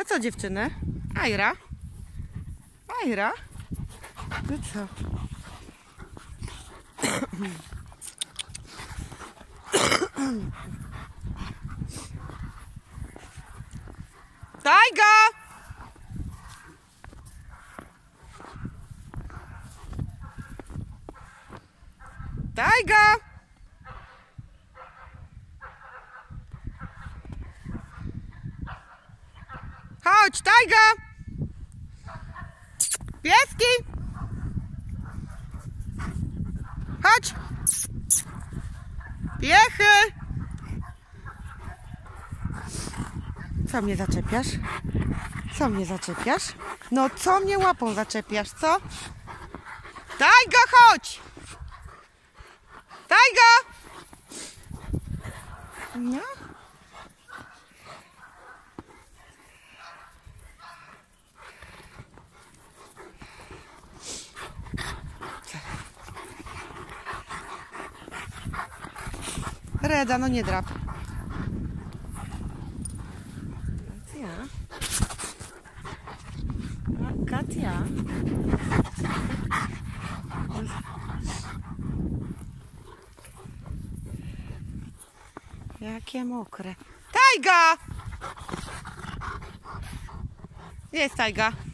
No co dziewczyny? Ajra? Ajra? No co? Tajga! Tajga! Chodź, Tajga! Pieski! Chodź! Piechy! Co mnie zaczepiasz? Co mnie zaczepiasz? No co mnie łapą zaczepiasz, co? Tajga, chodź! Tajga! No. Reda, no nie drap. Katia. Katia. Jakie mokre. Tajga! Gdzie jest Tajga?